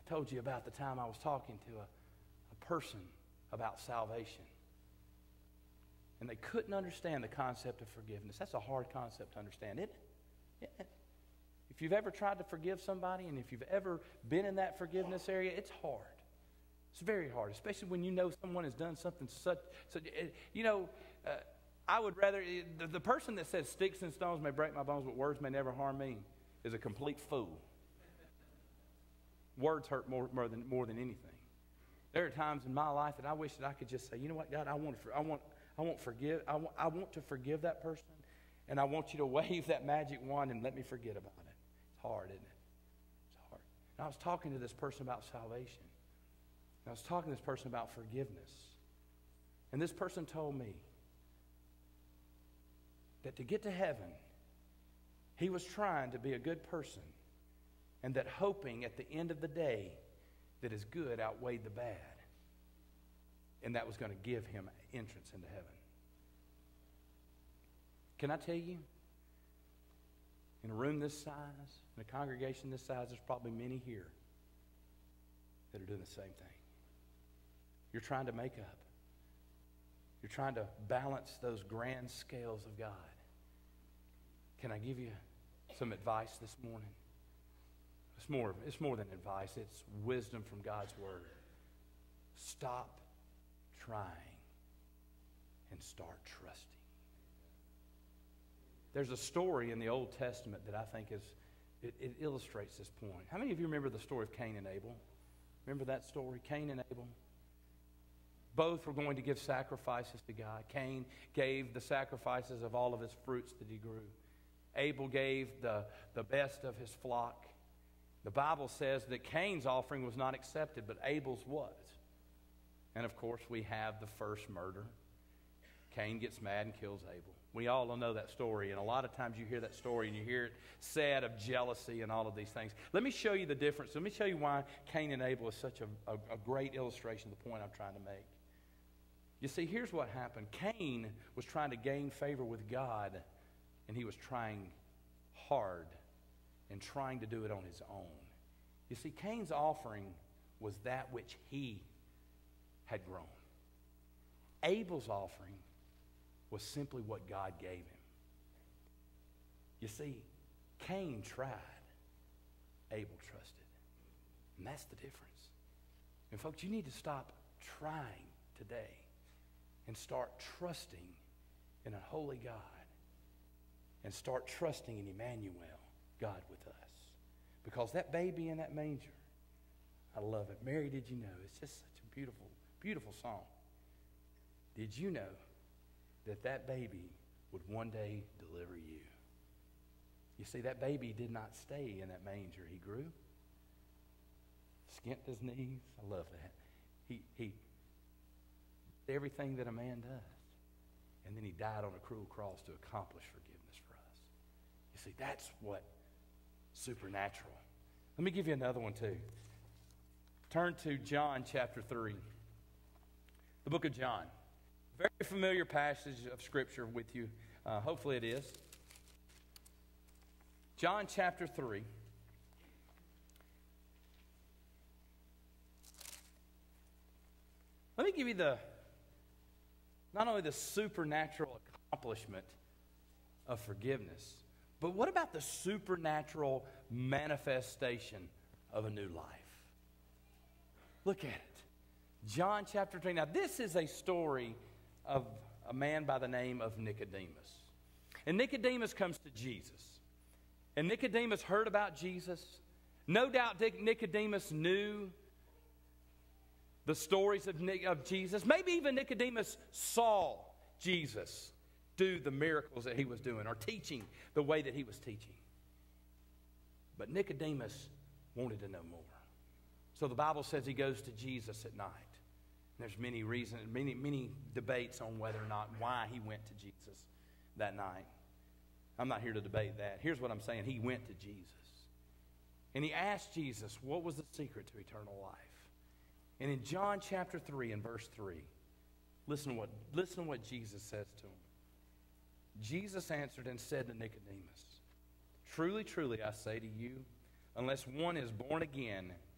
Speaker 8: told you about the time I was talking to a person about salvation. And they couldn't understand the concept of forgiveness. That's a hard concept to understand, isn't it? Yeah. If you've ever tried to forgive somebody, and if you've ever been in that forgiveness area, it's hard. It's very hard, especially when you know someone has done something I would rather, the person that says sticks and stones may break my bones, but words may never harm me is a complete fool. Words hurt more than anything. There are times in my life that I wish that I could just say, you know what, God, I want to forgive that person, and I want you to wave that magic wand and let me forget about it. It's hard, isn't it? It's hard. And I was talking to this person about salvation. And I was talking to this person about forgiveness. And this person told me that to get to heaven, he was trying to be a good person, and that hoping at the end of the day that his good outweighed the bad, and that was going to give him entrance into heaven. Can I tell you, in a room this size, in a congregation this size, there's probably many here that are doing the same thing. You're trying to make up. You're trying to balance those grand scales of God. Can I give you some advice this morning? It's more than advice. It's wisdom from God's Word. Stop trying and start trusting. There's a story in the Old Testament that I think it illustrates this point. How many of you remember the story of Cain and Abel? Remember that story? Cain and Abel? Both were going to give sacrifices to God. Cain gave the sacrifices of all of his fruits that he grew. Abel gave the best of his flock. The Bible says that Cain's offering was not accepted, but Abel's was. And of course, we have the first murder. Cain gets mad and kills Abel. We all know that story, and a lot of times you hear that story and you hear it said of jealousy and all of these things. Let me show you the difference. Let me show you why Cain and Abel is such a great illustration of the point I'm trying to make. You see, here's what happened. Cain was trying to gain favor with God, and he was trying hard and trying to do it on his own. You see, Cain's offering was that which he had grown. Abel's offering was simply what God gave him. You see, Cain tried, Abel trusted. And that's the difference. And folks, you need to stop trying today and start trusting in a holy God, and start trusting in Emmanuel, God with us. Because that baby in that manger, I love it. Mary, did you know? It's just such a beautiful, beautiful song. Did you know that baby would one day deliver you? You see, that baby did not stay in that manger. He grew, skint his knees. I love that. He did everything that a man does. And then he died on a cruel cross to accomplish forgiveness for us. You see, that's what supernatural. Let me give you another one too. Turn to John chapter 3. The book of John. Very familiar passage of Scripture with you. Hopefully it is. John chapter 3. Let me give you not only the supernatural accomplishment of forgiveness, but what about the supernatural manifestation of a new life? Look at it. John chapter 3. Now, this is a story of a man by the name of Nicodemus. And Nicodemus comes to Jesus. And Nicodemus heard about Jesus. No doubt Nicodemus knew the stories of Jesus. Maybe even Nicodemus saw Jesus do the miracles that he was doing, or teaching the way that he was teaching. But Nicodemus wanted to know more. So the Bible says he goes to Jesus at night. There's many reasons, many debates on whether or not why he went to Jesus that night. I'm not here to debate that. Here's what I'm saying. He went to Jesus. And he asked Jesus, what was the secret to eternal life? And in John chapter 3 and verse 3, listen to what Jesus says to him. Jesus answered and said to Nicodemus, truly, truly, I say to you, unless one is born again,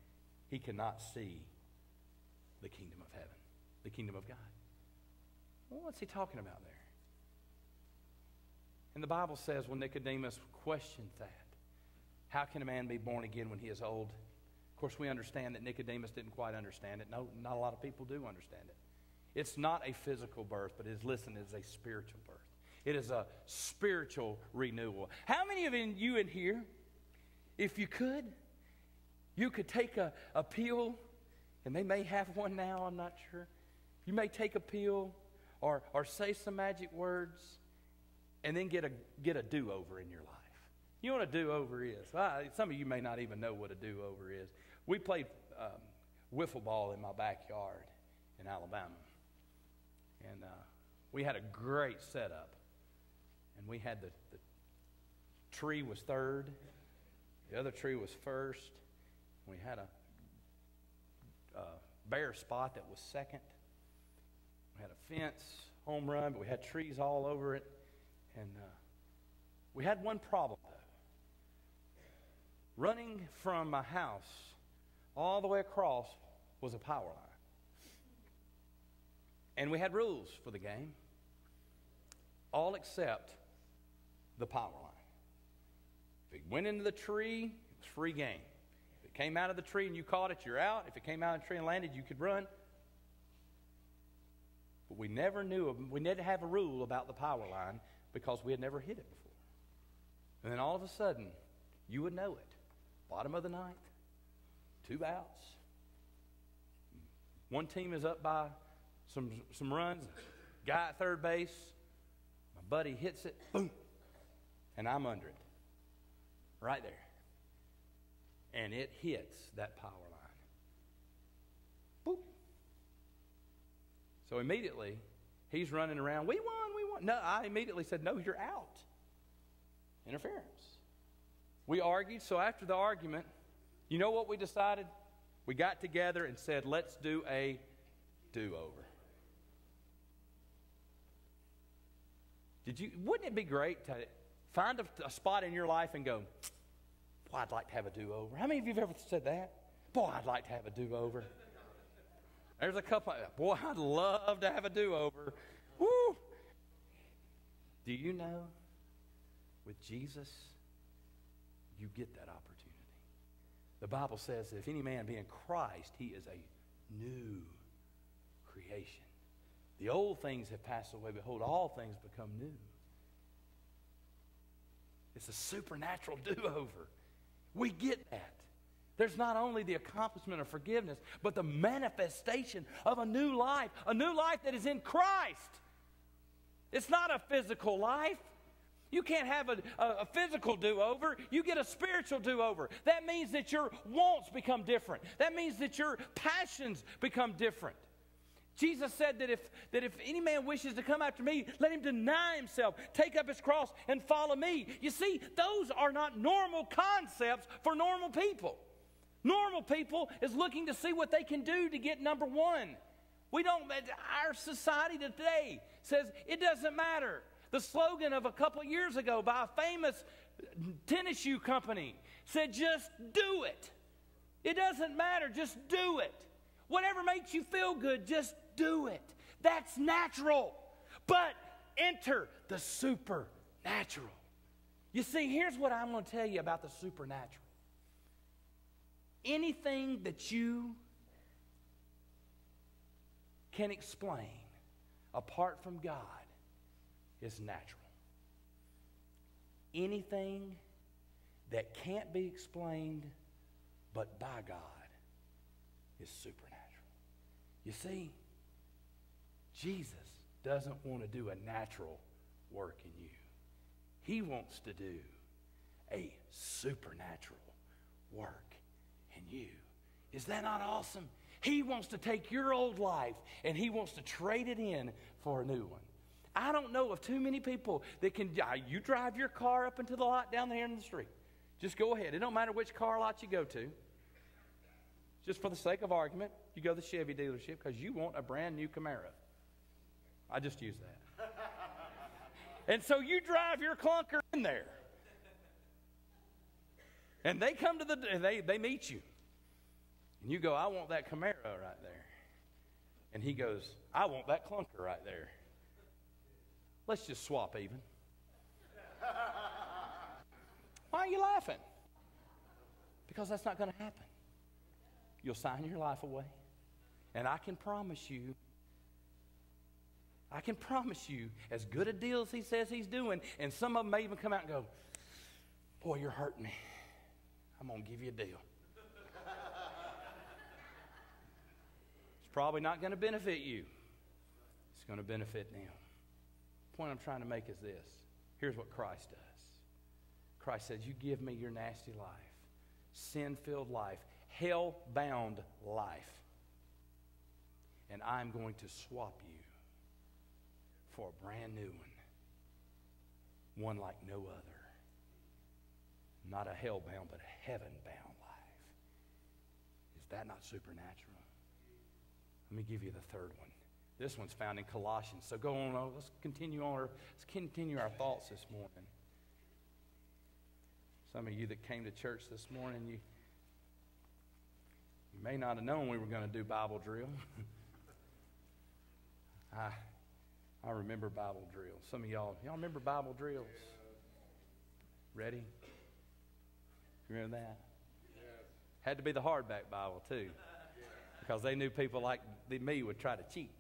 Speaker 8: he cannot see the kingdom of heaven, the kingdom of God. Well, what's he talking about there? And the Bible says when Nicodemus questioned that, how can a man be born again when he is old? Of course, we understand that Nicodemus didn't quite understand it. No, not a lot of people do understand it. It's not a physical birth, but it is a spiritual birth. It is a spiritual renewal. How many of you in here, if you could take a pill, and they may have one now, I'm not sure. You may take a pill or say some magic words and then get a do-over in your life. You know what a do-over is? Some of you may not even know what a do-over is. We played wiffle ball in my backyard in Alabama. And we had a great setup. And we had the tree was third. The other tree was first. We had a bare spot that was second. We had a fence, home run, but we had trees all over it. And we had one problem, though. Running from my house all the way across was a power line. And we had rules for the game, all except the power line. If it went into the tree, it was free game. If it came out of the tree and you caught it, you're out. If it came out of the tree and landed, you could run. But we never have a rule about the power line because we had never hit it before. And then all of a sudden, you would know it. Bottom of the ninth, 2 outs. One team is up by some runs. Guy at third base, my buddy hits it, boom, and I'm under it. Right there. And it hits that power line. Boop. So immediately, he's running around, we won. No, I immediately said, no, you're out. Interference. We argued, so after the argument, you know what we decided? We got together and said, let's do a do-over. Wouldn't it be great to find a spot in your life and go, boy, I'd like to have a do-over? How many of you have ever said that? Boy, I'd like to have a do-over. There's a couple, boy, I'd love to have a do-over. Woo! Do you know, with Jesus, you get that opportunity. The Bible says that if any man be in Christ, he is a new creation. The old things have passed away. Behold, all things become new. It's a supernatural do-over. We get that. There's not only the accomplishment of forgiveness, but the manifestation of a new life that is in Christ. It's not a physical life. You can't have a physical do-over. You get a spiritual do-over. That means that your wants become different. That means that your passions become different. Jesus said that if any man wishes to come after me, let him deny himself, take up his cross, and follow me. You see, those are not normal concepts for normal people. Normal people is looking to see what they can do to get number one. Our society today says it doesn't matter. The slogan of a couple years ago by a famous tennis shoe company said, just do it. It doesn't matter, just do it. Whatever makes you feel good, just do it. That's natural. But enter the supernatural. You see, here's what I'm going to tell you about the supernatural. Anything that you can explain apart from God is natural. Anything that can't be explained but by God is supernatural. You see, Jesus doesn't want to do a natural work in you. He wants to do a supernatural work in you. Is that not awesome? He wants to take your old life and he wants to trade it in for a new one. I don't know of too many people that can, you drive your car up into the lot down there in the street. Just go ahead. It don't matter which car lot you go to. Just for the sake of argument, you go to the Chevy dealership because you want a brand new Camaro. I just used that. And so you drive your clunker in there. And they come to they meet you. And you go, I want that Camaro right there. And he goes, I want that clunker right there. Let's just swap even. Why are you laughing? Because that's not going to happen. You'll sign your life away. And I can promise you, as good a deal as he says he's doing, and some of them may even come out and go, boy, you're hurting me. I'm going to give you a deal. It's probably not going to benefit you. It's going to benefit them. The point I'm trying to make is this. Here's what Christ does. Christ says, you give me your nasty life, sin-filled life, hell-bound life, and I'm going to swap you for a brand new one like no other. Not a hell-bound, but a heaven-bound life. Is that not supernatural? Let me give you the third one. This one's found in Colossians. So go on, let's continue our thoughts this morning. Some of you that came to church this morning, you may not have known we were going to do Bible drill. I remember Bible drills. Some of y'all remember Bible drills? Ready? Remember that? Yes. Had to be the hardback Bible too, because they knew people like me would try to cheat.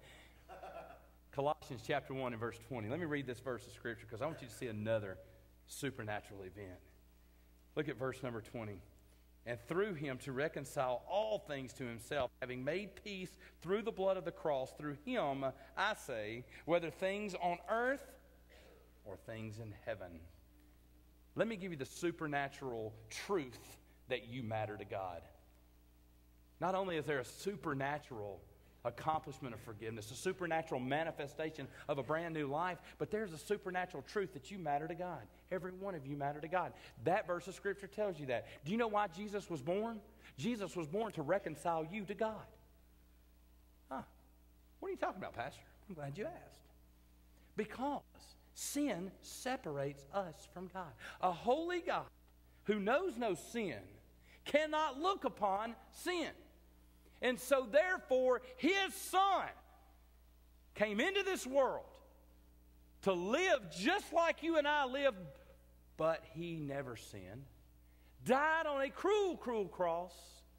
Speaker 8: Colossians chapter 1 and verse 20. Let me read this verse of Scripture because I want you to see another supernatural event. Look at verse number 20. And through him to reconcile all things to himself, having made peace through the blood of the cross, through him, I say, whether things on earth or things in heaven. Let me give you the supernatural truth that you matter to God. Not only is there a supernatural accomplishment of forgiveness, a supernatural manifestation of a brand new life, but there's a supernatural truth that you matter to God. Every one of you matter to God. That verse of Scripture tells you that. Do you know why Jesus was born? Jesus was born to reconcile you to God. Huh. What are you talking about, Pastor? I'm glad you asked. Because sin separates us from God. A holy God who knows no sin cannot look upon sin. And so therefore, his Son came into this world to live just like you and I live, but he never sinned. Died on a cruel, cruel cross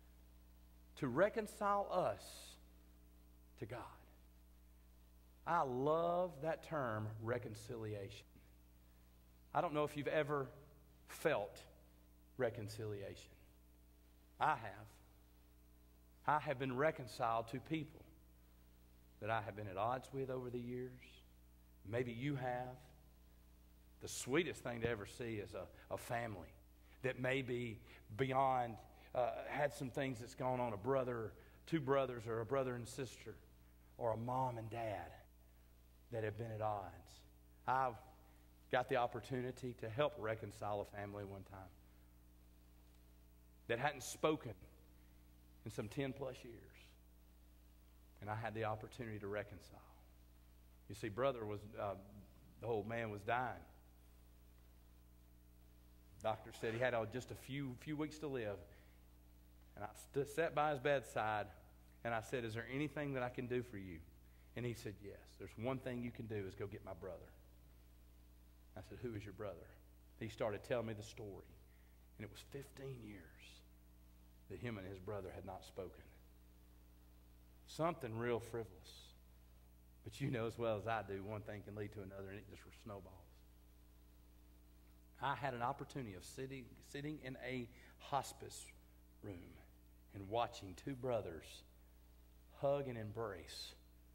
Speaker 8: to reconcile us to God. I love that term, reconciliation. I don't know if you've ever felt reconciliation. I have. I have been reconciled to people that I have been at odds with over the years. Maybe you have. The sweetest thing to ever see is a family that may be beyond, had some things that's gone on, a brother, two brothers, or a brother and sister, or a mom and dad that have been at odds. I've got the opportunity to help reconcile a family one time that hadn't spoken in some 10 plus years. And I had the opportunity to reconcile. You see, the old man was dying. Doctor said he had just a few weeks to live. And I sat by his bedside and I said, is there anything that I can do for you? And he said, yes. There's one thing you can do is go get my brother. I said, who is your brother? He started telling me the story. And it was 15 years that him and his brother had not spoken. Something real frivolous. But you know as well as I do, one thing can lead to another, and it just snowballs. I had an opportunity of sitting in a hospice room and watching two brothers hug and embrace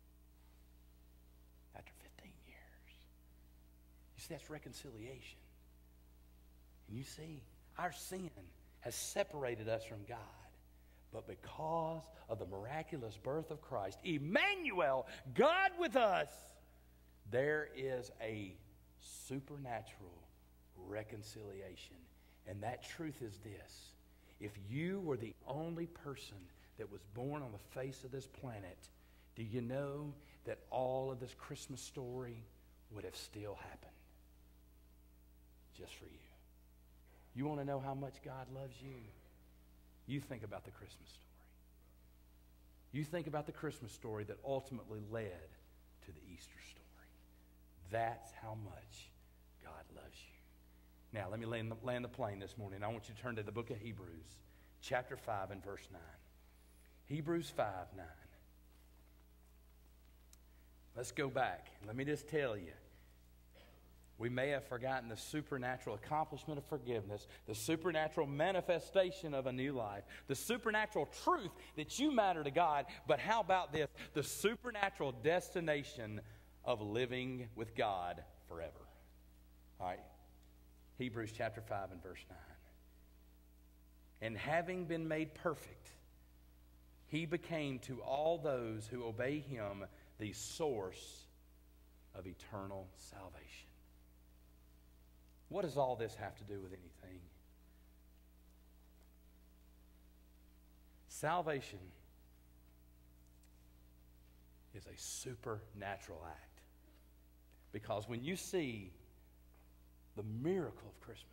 Speaker 8: after 15 years. You see, that's reconciliation. And you see, our sin has separated us from God. But because of the miraculous birth of Christ, Emmanuel, God with us, there is a supernatural reconciliation. And that truth is this. If you were the only person that was born on the face of this planet, do you know that all of this Christmas story would have still happened? Just for you. You want to know how much God loves you? You think about the Christmas story. You think about the Christmas story that ultimately led to the Easter story. That's how much God loves you. Now, let me land the plane this morning. I want you to turn to the book of Hebrews, chapter 5 and verse 9. Hebrews 5:9. Let's go back. Let me just tell you. We may have forgotten the supernatural accomplishment of forgiveness, the supernatural manifestation of a new life, the supernatural truth that you matter to God, but how about this? The supernatural destination of living with God forever. All right. Hebrews chapter 5 and verse 9. And having been made perfect, he became to all those who obey him the source of eternal salvation. What does all this have to do with anything? Salvation is a supernatural act. Because when you see the miracle of Christmas,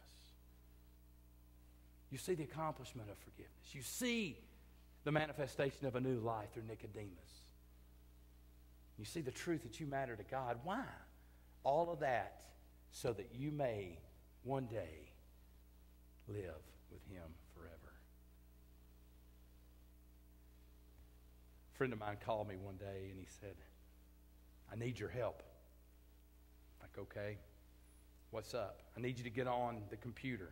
Speaker 8: you see the accomplishment of forgiveness. You see the manifestation of a new life through Nicodemus. You see the truth that you matter to God. Why? All of that so that you may one day live with him forever. A friend of mine called me one day and he said, I need your help. I'm like, okay, what's up? I need you to get on the computer.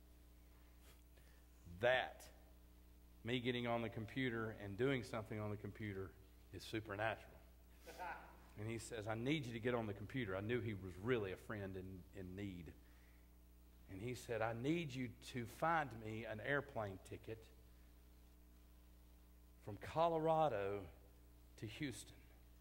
Speaker 8: That, me getting on the computer and doing something on the computer, is supernatural. And he says, I need you to get on the computer. I knew he was really a friend in need. And he said, I need you to find me an airplane ticket from Colorado to Houston.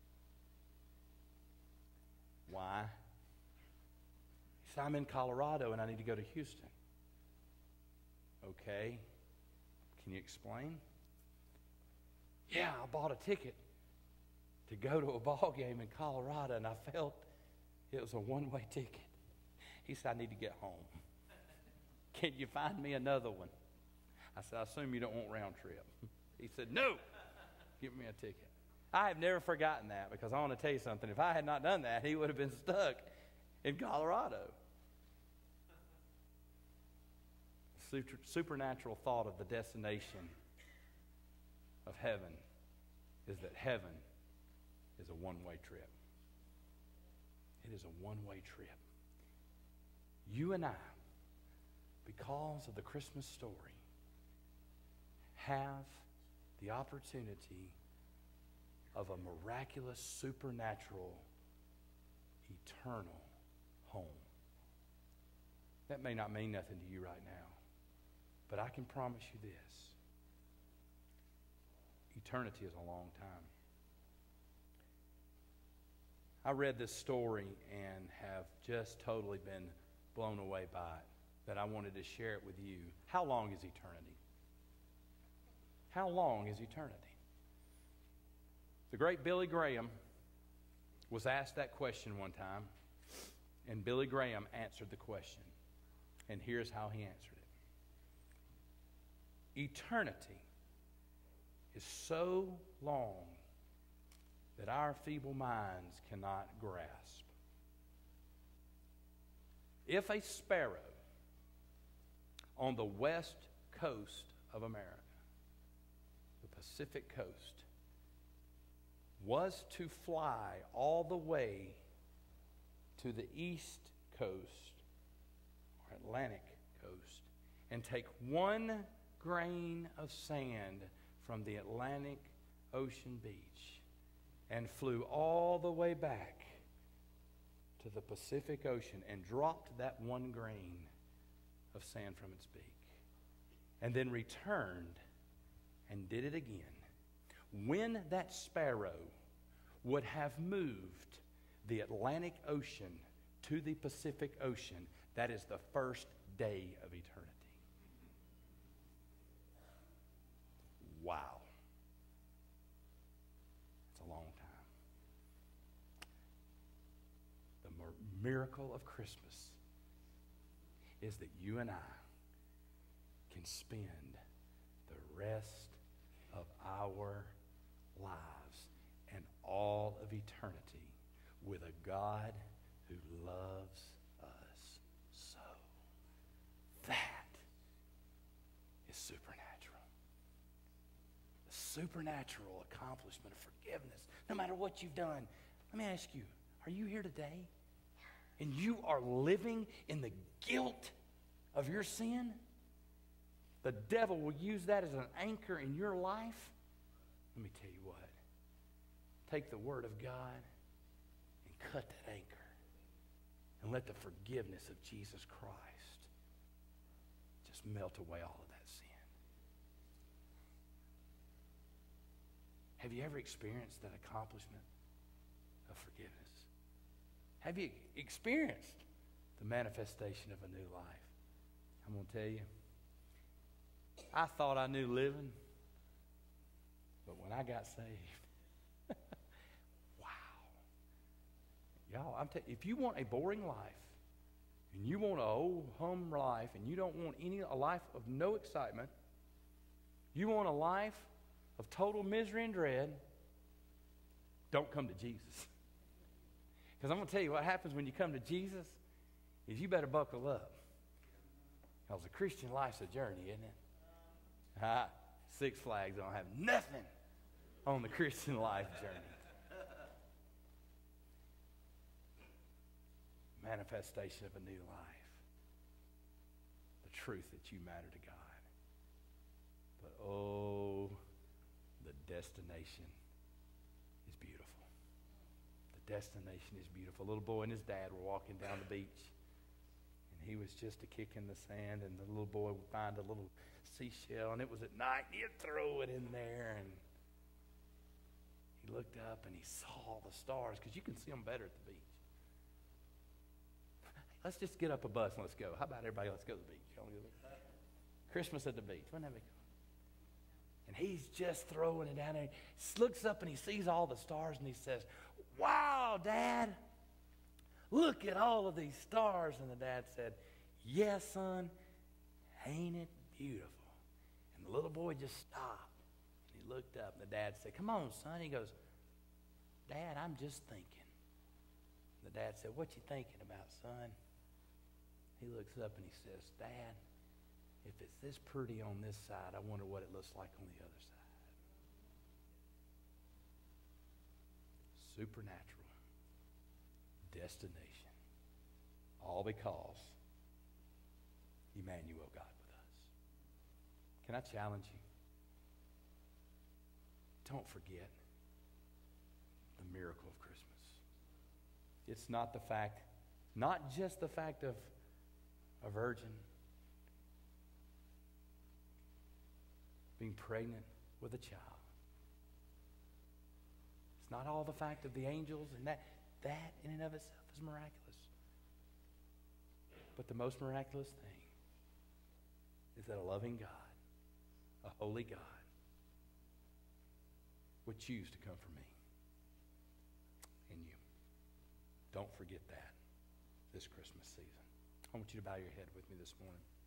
Speaker 8: Why? He said, I'm in Colorado and I need to go to Houston. Okay. Can you explain? Yeah, I bought a ticket to go to a ball game in Colorado, and I felt it was a one-way ticket. He said, I need to get home. Can you find me another one? I said, I assume you don't want round trip. He said, no, give me a ticket. I have never forgotten that, because I want to tell you something. If I had not done that, he would have been stuck in Colorado. Supernatural thought of the destination of heaven is that heaven is a one-way trip. It is a one-way trip. You and I, because of the Christmas story, have the opportunity of a miraculous, supernatural, eternal home. That may not mean nothing to you right now, but I can promise you this. Eternity is a long time. I read this story and have just totally been blown away by it, that I wanted to share it with you. How long is eternity? How long is eternity? The great Billy Graham was asked that question one time, and Billy Graham answered the question. And here's how he answered it. Eternity is so long that our feeble minds cannot grasp. If a sparrow on the west coast of America, the Pacific coast, was to fly all the way to the east coast or Atlantic coast and take one grain of sand from the Atlantic Ocean beach and flew all the way back to the Pacific Ocean and dropped that one grain of sand from its beak, and then returned and did it again, when that sparrow would have moved the Atlantic Ocean to the Pacific Ocean, that is the first day of eternity. Wow. It's a long time. The miracle of Christmas is that you and I can spend the rest of our lives and all of eternity with a God who loves us so. That is supernatural. The supernatural accomplishment of forgiveness, no matter what you've done. Let me ask you, are you here today and you are living in the guilt of your sin? The devil will use that as an anchor in your life. Let me tell you what. Take the Word of God and cut that anchor. And let the forgiveness of Jesus Christ just melt away all of that sin. Have you ever experienced that accomplishment of forgiveness? Have you experienced the manifestation of a new life? I'm going to tell you, I thought I knew living, but when I got saved, wow. Y'all, if you want a boring life, and you want an old hum life, and you don't want a life of no excitement, you want a life of total misery and dread, don't come to Jesus. Because I'm going to tell you what happens when you come to Jesus is you better buckle up. Because the Christian life's a journey, isn't it? Six Flags don't have nothing on the Christian life journey. Manifestation of a new life. The truth that you matter to God. But oh, the destination is beautiful. The destination is beautiful. A little boy and his dad were walking down the beach. And he was just a kick in the sand, and the little boy would find a little seashell, and it was at night, and he'd throw it in there, and he looked up and he saw the stars, because you can see them better at the beach. Let's just get up a bus and let's go. How about everybody? Let's go to the beach. Christmas at the beach. Wouldn't that be cool? And he's just throwing it down there. He looks up and he sees all the stars, and he says, "Wow, Dad, look at all of these stars." And the dad said, "Yes, son, ain't it beautiful?" And the little boy just stopped. And he looked up, and the dad said, "Come on, son." He goes, "Dad, I'm just thinking." The dad said, "What you thinking about, son?" He looks up and he says, "Dad, if it's this pretty on this side, I wonder what it looks like on the other side." Supernatural destination. All because Emmanuel, God with us. Can I challenge you? Don't forget the miracle of Christmas. It's not the fact, not just the fact of a virgin being pregnant with a child. It's not all the fact of the angels, and that in and of itself is miraculous. But the most miraculous thing is that a loving God, a holy God, would choose to come for me and you. Don't forget that this Christmas season. I want you to bow your head with me this morning.